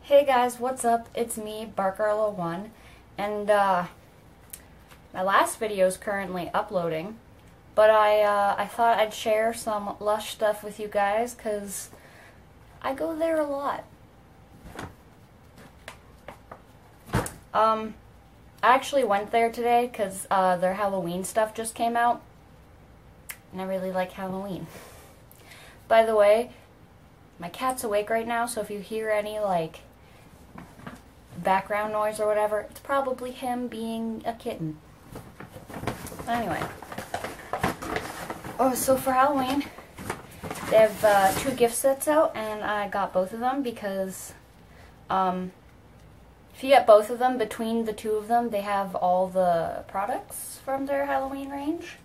Hey guys, what's up? It's me, Barkarlo1, and my last video is currently uploading, but I thought I'd share some Lush stuff with you guys because I go there a lot. I actually went there today because their Halloween stuff just came out, and I really like Halloween. By the way, my cat's awake right now, so if you hear any like background noise or whatever, it's probably him being a kitten. Anyway, so for Halloween they have 2 gift sets out, and I got both of them because if you get both of them, between the 2 of them they have all the products from their Halloween range.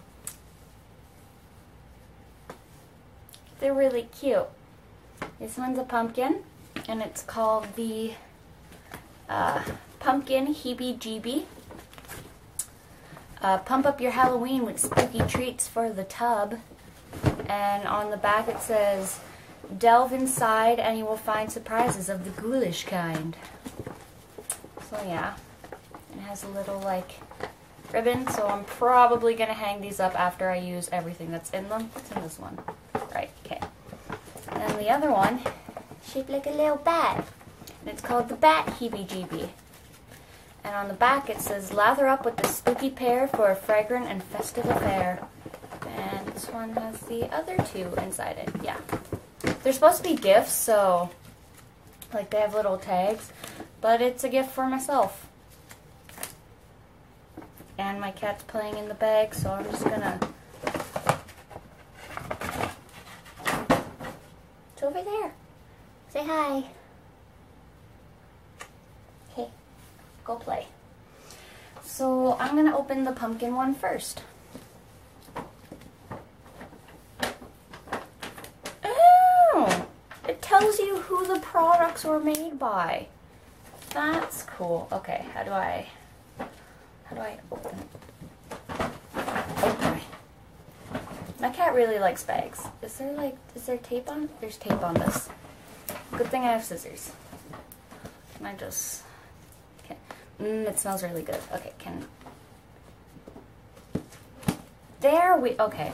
They're really cute. This one's a pumpkin, and it's called the Pumpkin Heebie-Jeebie. Pump up your Halloween with spooky treats for the tub. And on the back it says, delve inside and you will find surprises of the ghoulish kind. So yeah, it has a little like ribbon, so I'm probably going to hang these up after I use everything that's in them. What's in this one? Right, okay. And then the other one, shaped like a little bat. And it's called the Bat Heebie-Jeebie. And on the back it says, lather up with the spooky pair for a fragrant and festive affair. And this one has the other 2 inside it. Yeah. They're supposed to be gifts, so like they have little tags, but it's a gift for myself. And my cat's playing in the bag, so I'm just gonna... It's over there. Say hi. Okay, go play. So I'm gonna open the pumpkin one first. Oh, it tells you who the products were made by. That's cool. Okay, how do I open it? Okay. My cat really likes bags. Is there tape on? There's tape on this. Good thing I have scissors. Can I just... it smells really good. Okay, there we... Okay.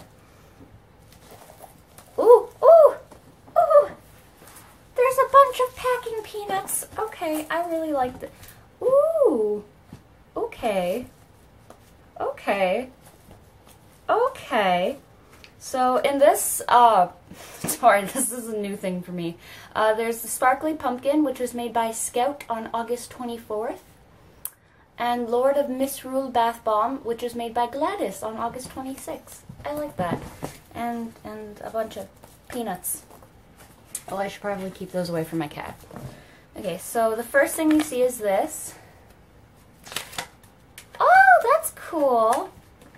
Ooh, ooh, ooh! There's a bunch of packing peanuts. Okay, I really like the... Ooh! Okay. Okay. Okay. So in this, sorry, this is a new thing for me. There's the Sparkly Pumpkin, which was made by Scout on August 24th. And Lord of Misrule Bath Bomb, which was made by Gladys on August 26th. I like that. And a bunch of peanuts. Oh, I should probably keep those away from my cat. Okay, so the first thing you see is this. Oh, that's cool.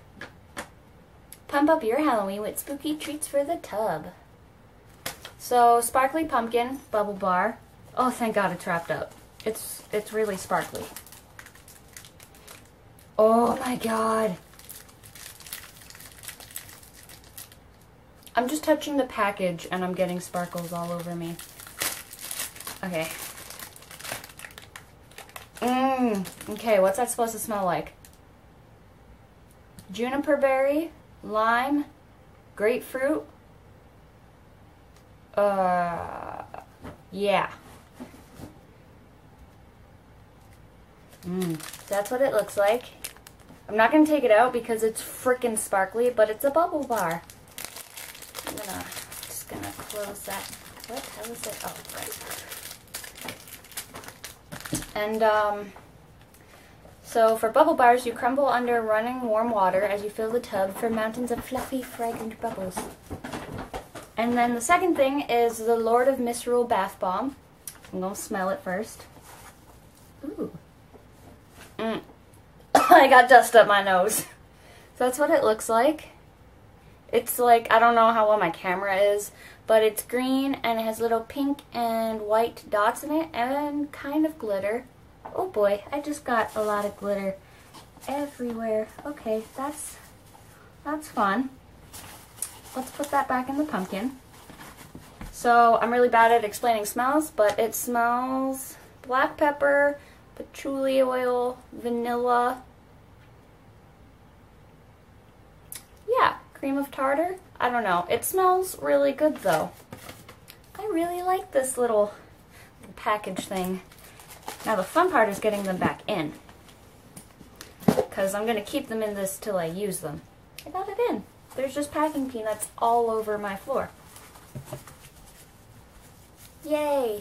Pump up your Halloween with spooky treats for the tub. So, Sparkly Pumpkin bubble bar. Oh, thank God it's wrapped up. It's really sparkly. Oh my God. I'm just touching the package and I'm getting sparkles all over me. Okay. Okay, what's that supposed to smell like? Juniper berry, lime, grapefruit. Yeah. That's what it looks like. I'm not going to take it out because it's frickin' sparkly, but it's a bubble bar. I'm just gonna close that. What? How is it? Oh, right. And, so for bubble bars, you crumble under running warm water as you fill the tub for mountains of fluffy, fragrant bubbles. And then the second thing is the Lord of Misrule Bath Bomb. I'm gonna smell it first. Ooh. I got dust up my nose. So that's what it looks like. It's like, I don't know how well my camera is, but it's green and it has little pink and white dots in it and kind of glitter. Oh boy, I just got a lot of glitter everywhere. Okay, that's fun. Let's put that back in the pumpkin. So I'm really bad at explaining smells, but it smells black pepper, patchouli oil, vanilla. Yeah, cream of tartar. I don't know. It smells really good though. I really like this little package thing. Now the fun part is getting them back in, because I'm going to keep them in this till I use them. I got it in. There's just packing peanuts all over my floor. Yay!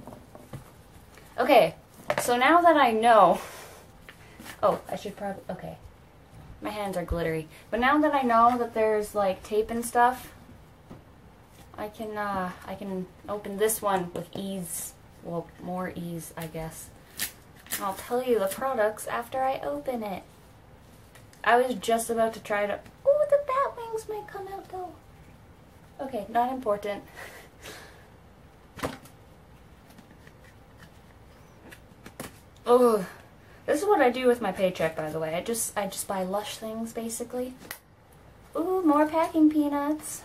Okay, so now that I know... Oh, I should probably... Okay. My hands are glittery. But now that I know that there's like tape and stuff, I can open this one with ease. Well, more ease, I guess. I'll tell you the products after I open it. I was just about to try to... Oh, the bat wings might come out though. Okay, not important. Oh, this is what I do with my paycheck, by the way. I just buy Lush things, basically. Ooh, more packing peanuts.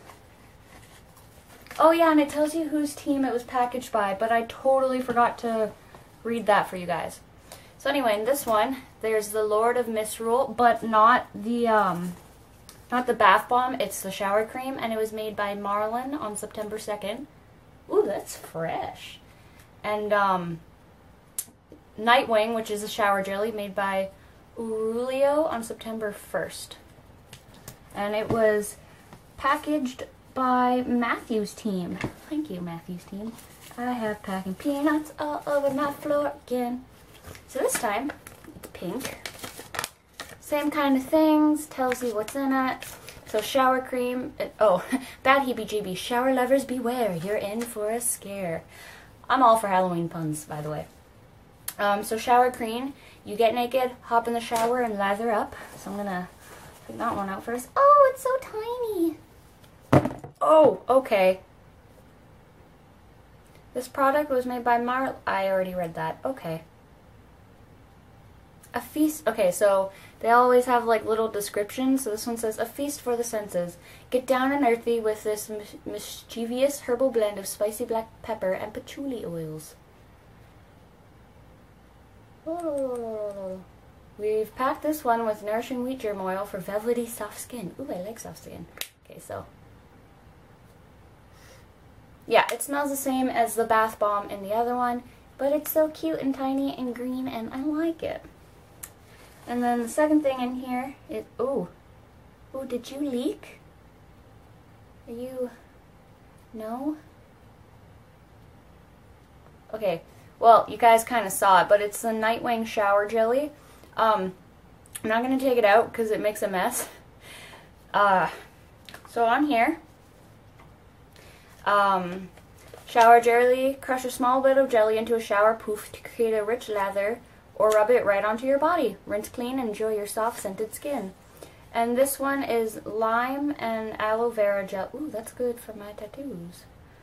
Oh yeah, and it tells you whose team it was packaged by, but I totally forgot to read that for you guys. So anyway, in this one, there's the Lord of Misrule, but not the bath bomb, it's the shower cream, and it was made by Marlin on September 2nd. Ooh, that's fresh. And Nightwing, which is a shower jelly made by Aurelio on September 1st. And it was packaged by Matthew's team. Thank you, Matthew's team. I have packing peanuts all over my floor again. So this time, it's pink. Same kind of things, tells you what's in it. So shower cream, oh, bad heebie-jeebie, shower lovers beware, you're in for a scare. I'm all for Halloween puns, by the way. So shower cream, you get naked, hop in the shower, and lather up. So I'm gonna take that one out first. Oh, it's so tiny. Oh, okay. This product was made by I already read that. Okay. A feast. Okay, so they always have like little descriptions. So this one says, a feast for the senses. Get down and earthy with this mischievous herbal blend of spicy black pepper and patchouli oils. Oh. We've packed this one with nourishing wheat germ oil for velvety soft skin. Ooh, I like soft skin. Okay, so yeah, it smells the same as the bath bomb in the other one, but it's so cute and tiny and green, and I like it. And then the second thing in here is, oh, did you leak? Are you, no? Okay, well, you guys kind of saw it, but it's the Nightwing shower jelly. I'm not going to take it out because it makes a mess. So on here, shower jelly, crush a small bit of jelly into a shower poof to create a rich lather, or rub it right onto your body. Rinse clean and enjoy your soft scented skin. And this one is lime and aloe vera gel. Ooh, that's good for my tattoos.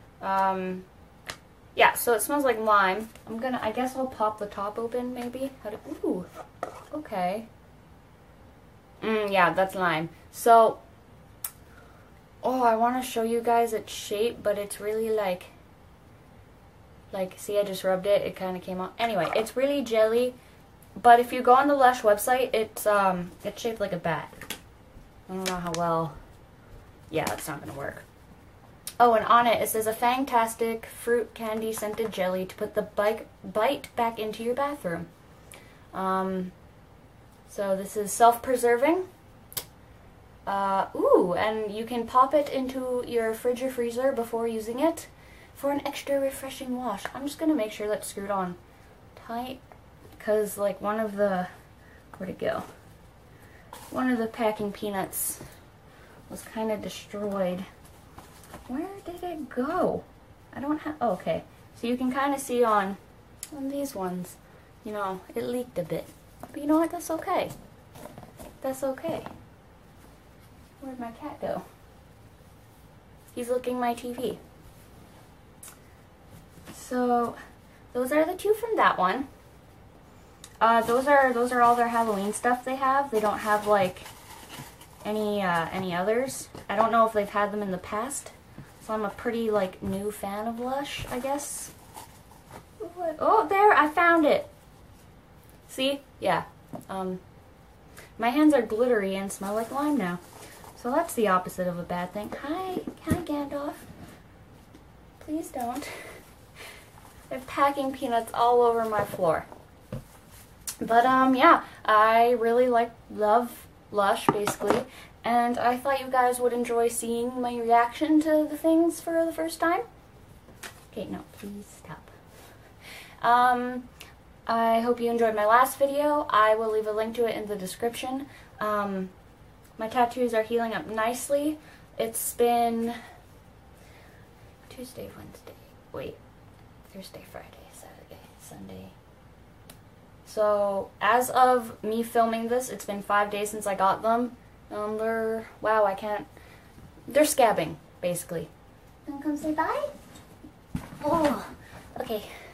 Yeah, so it smells like lime. I guess I'll pop the top open maybe. Ooh, okay. Yeah, that's lime. So, oh, I want to show you guys its shape, but it's really like, see, I just rubbed it, it kind of came out. Anyway, it's really jelly, but if you go on the Lush website, it's shaped like a bat. I don't know how well, yeah, it's not going to work. Oh, and on it says a fantastic fruit candy scented jelly to put the bite back into your bathroom. So this is self-preserving. Ooh, and you can pop it into your fridge or freezer before using it for an extra refreshing wash. I'm just going to make sure that's screwed on tight, because like one of the, where'd it go? One of the packing peanuts was kind of destroyed. Where did it go? I don't have, oh, okay. So you can kind of see on these ones, you know, it leaked a bit. But you know what, that's okay. That's okay. Where'd my cat go? He's looking my TV. So those are the two from that one. Those are all their Halloween stuff they have. They don't have like any others. I don't know if they've had them in the past. So I'm a pretty, like, new fan of Lush, I guess. Oh, there, I found it. See? Yeah. My hands are glittery and smell like lime now. So that's the opposite of a bad thing. Hi, Gandalf. Please don't. They're packing peanuts all over my floor. But, yeah, I really love Lush, basically. And I thought you guys would enjoy seeing my reaction to the things for the first time. Okay, no, please stop. I hope you enjoyed my last video. I will leave a link to it in the description. My tattoos are healing up nicely. It's been Tuesday, Wednesday, wait, Thursday, Friday, Saturday, Sunday. So, as of me filming this, it's been 5 days since I got them. Wow, they're scabbing, basically. Wanna come say bye? Oh, okay.